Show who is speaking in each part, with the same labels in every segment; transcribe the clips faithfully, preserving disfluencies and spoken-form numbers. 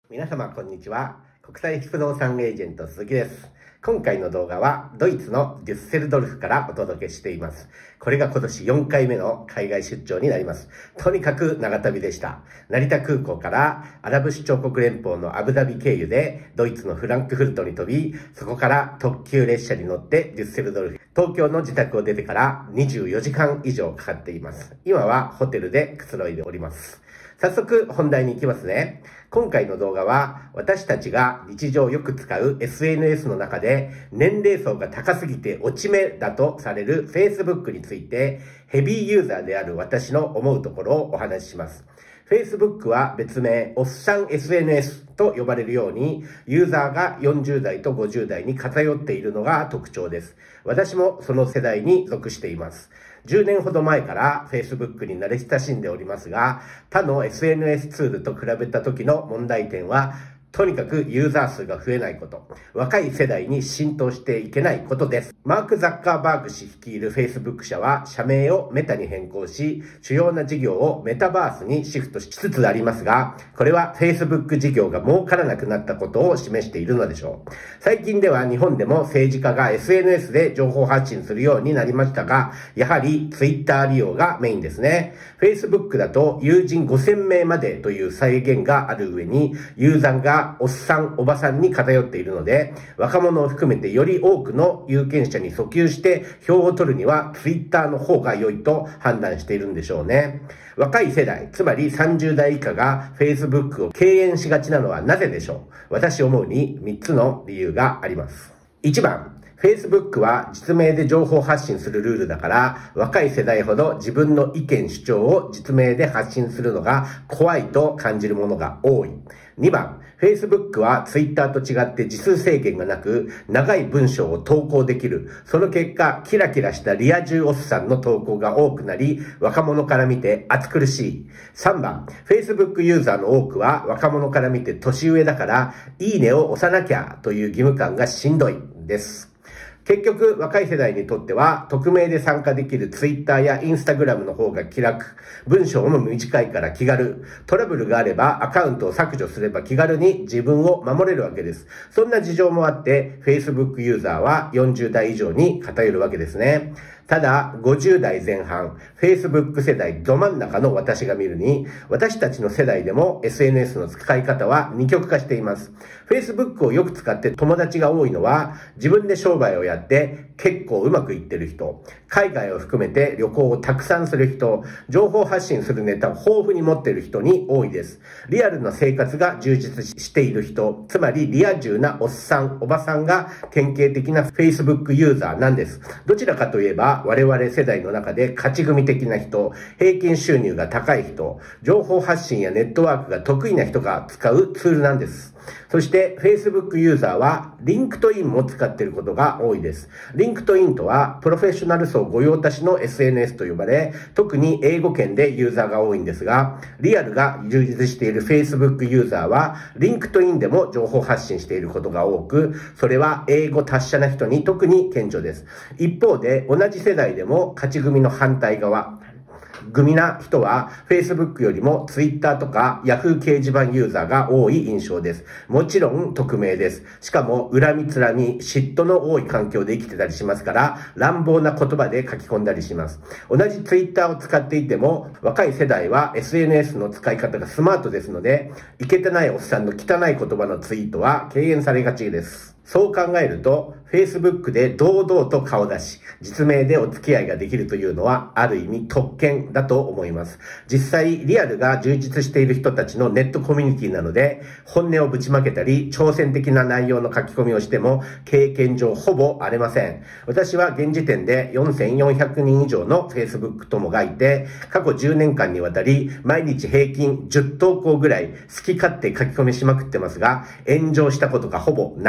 Speaker 1: 皆様こんにちは。国際不動産エージェント鈴木です。今回の動画はドイツのデュッセルドルフからお届けしています。これが今年よんかいめの海外出張になります。とにかく長旅でした。成田空港からアラブ首長国連邦のアブダビ経由でドイツのフランクフルトに飛び、そこから特急列車に乗ってデュッセルドルフ、東京の自宅を出てからにじゅうよじかん以上かかっています。今はホテルでくつろいでおります。早速本題に行きますね。今回の動画は私たちが日常よく使う エスエヌエス の中で年齢層が高すぎて落ち目だとされる Facebook についてヘビーユーザーである私の思うところをお話しします。Facebook は別名おっさん エスエヌエス と呼ばれるようにユーザーがよんじゅうだいとごじゅうだいに偏っているのが特徴です。私もその世代に属しています。じゅうねんほど前から Facebook に慣れ親しんでおりますが、他の エスエヌエス ツールと比べた時の問題点は、とにかくユーザー数が増えないこと、若い世代に浸透していけないことです。マーク・ザッカーバーグ氏率いる Facebook 社は社名をメタに変更し、主要な事業をメタバースにシフトしつつありますが、これは Facebook 事業が儲からなくなったことを示しているのでしょう。最近では日本でも政治家が エスエヌエス で情報発信するようになりましたが、やはり Twitter 利用がメインですね。Facebook だと友人ごせんめいまでという制限がある上に、ユーザーがおっさん、おばさんに偏っているので、若者を含めてより多くの有権者に訴求して票を取るには Twitter の方が良いと判断しているんでしょうね。若い世代、つまりさんじゅうだい以下が Facebook を敬遠しがちなのはなぜでしょう。私思うにみっつの理由があります。いちばん、Facebook は実名で情報発信するルールだから、若い世代ほど自分の意見主張を実名で発信するのが怖いと感じるものが多い。にばん、Facebook は Twitter と違って字数制限がなく、長い文章を投稿できる。その結果、キラキラしたリア充おっさんの投稿が多くなり、若者から見て暑苦しい。さんばん、Facebook ユーザーの多くは若者から見て年上だから、いいねを押さなきゃという義務感がしんどいです。結局、若い世代にとっては、匿名で参加できる Twitter や Instagram の方が気楽。文章も短いから気軽。トラブルがあればアカウントを削除すれば気軽に自分を守れるわけです。そんな事情もあって、Facebook ユーザーはよんじゅうだい以上に偏るわけですね。ただ、ごじゅうだいぜん半、Facebook 世代ど真ん中の私が見るに、私たちの世代でも エスエヌエス の使い方は二極化しています。Facebook をよく使って友達が多いのは、自分で商売をやって結構うまくいってる人、海外を含めて旅行をたくさんする人、情報発信するネタを豊富に持っている人に多いです。リアルな生活が充実している人、つまりリア充なおっさん、おばさんが典型的な Facebook ユーザーなんです。どちらかといえば、我々世代の中で勝ち組的な人、平均収入が高い人、情報発信やネットワークが得意な人が使うツールなんです。そして Facebook ユーザーは LinkedIn も使っていることが多いです。LinkedIn とはプロフェッショナル層御用達の エスエヌエス と呼ばれ、特に英語圏でユーザーが多いんですが、リアルが充実している Facebook ユーザーは LinkedIn でも情報発信していることが多く、それは英語達者な人に特に顕著です。一方で同じ世代でも勝ち組の反対側、組な人は Facebook よりも Twitter とか Yahoo 掲示板ユーザーが多い印象です。もちろん匿名です。しかも恨みつらみ、嫉妬の多い環境で生きてたりしますから、乱暴な言葉で書き込んだりします。同じ Twitter を使っていても、若い世代は エスエヌエス の使い方がスマートですので、いけてないおっさんの汚い言葉のツイートは敬遠されがちです。そう考えると、Facebook で堂々と顔出し、実名でお付き合いができるというのは、ある意味特権だと思います。実際、リアルが充実している人たちのネットコミュニティなので、本音をぶちまけたり、挑戦的な内容の書き込みをしても、経験上ほぼ荒れません。私は現時点でよんせんよんひゃくにん以上の Facebook 友がいて、過去じゅうねんかんにわたり、毎日平均じゅう投稿ぐらい好き勝手書き込みしまくってますが、炎上したことがほぼないです。 。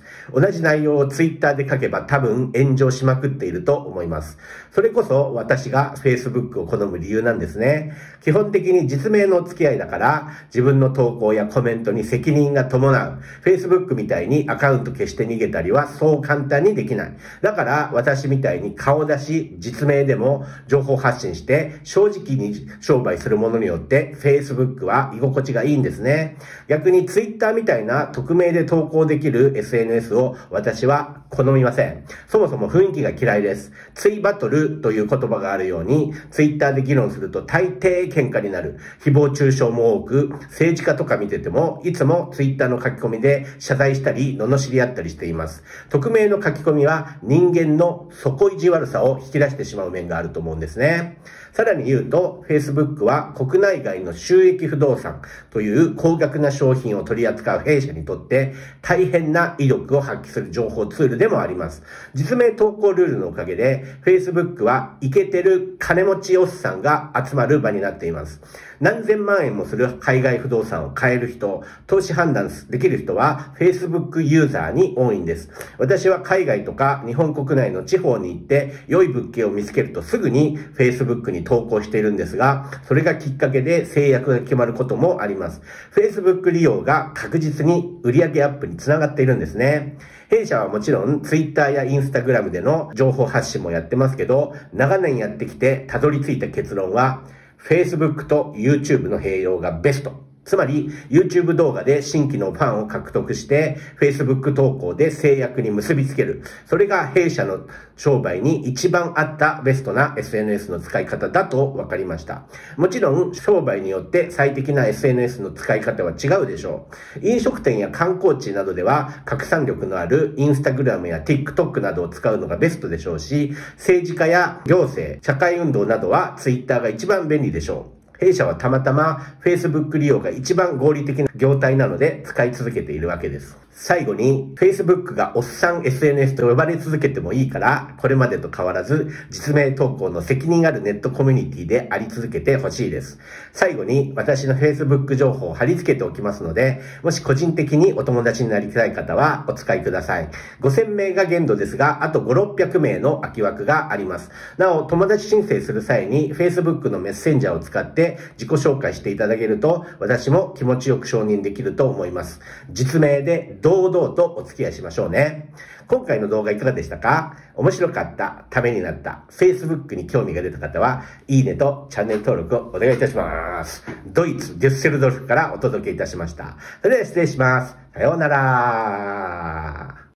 Speaker 1: 同じ内容をツイッターで書けば多分炎上しまくっていると思います。それこそ私が Facebook を好む理由なんですね。基本的に実名のお付き合いだから自分の投稿やコメントに責任が伴う。Facebook みたいにアカウント消して逃げたりはそう簡単にできない。だから私みたいに顔出し、実名でも情報発信して正直に商売するものによって Facebook は居心地がいいんですね。逆に Twitter みたいな匿名で投稿できる エスエヌエス を私は好みません。そもそも雰囲気が嫌いです。ツイバトルという言葉があるように Twitter で議論すると大抵喧嘩になる。誹謗中傷も多く、政治家とか見ててもいつも Twitter の書き込みで謝罪したり罵り合ったりしています。匿名の書き込みは人間の底意地悪さを引き出してしまう面があると思うんですね。さらに言うと Facebook は国内外の収益不動産という高額な商品を取り扱う弊社にとって大変な威力を発揮する情報ツールでもあります。実名投稿ルールのおかげで Facebook はイケてる金持ちおっさんが集まる場になっています。何千万円もする海外不動産を買える人、投資判断できる人は Facebook ユーザーに多いんです。私は海外とか日本国内の地方に行って良い物件を見つけるとすぐに Facebook に投稿しているんですが、それがきっかけで制約が決まることもあります。Facebook 利用が確実に売上アップにつながっているんですね。弊社はもちろん Twitter や Instagram での情報発信もやってますけど、長年やってきてたどり着いた結論は、Facebook と YouTube の併用がベスト。つまり YouTube 動画で新規のファンを獲得して Facebook 投稿で制約に結びつける。それが弊社の商売に一番合ったベストな エスエヌエス の使い方だと分かりました。もちろん商売によって最適な エスエヌエス の使い方は違うでしょう。飲食店や観光地などでは拡散力のある Instagram や TikTok などを使うのがベストでしょうし、政治家や行政、社会運動などは Twitter が一番便利でしょう。弊社はたまたま Facebook 利用が一番合理的な業態なので使い続けているわけです。最後に Facebook がおっさん エスエヌエス と呼ばれ続けてもいいからこれまでと変わらず実名投稿の責任あるネットコミュニティであり続けてほしいです。最後に私の Facebook 情報を貼り付けておきますので、もし個人的にお友達になりたい方はお使いください。ごせんめいが限度ですが、あとごひゃく、ろっぴゃくめいの空き枠があります。なお、友達申請する際に Facebook のメッセンジャーを使って自己紹介していただけると私も気持ちよく承認できると思います。実名で堂々とお付き合いしましょうね。今回の動画いかがでしたか？面白かった、ためになった、Facebook に興味が出た方は、いいねとチャンネル登録をお願いいたします。ドイツ・デュッセルドルフからお届けいたしました。それでは失礼します。さようなら。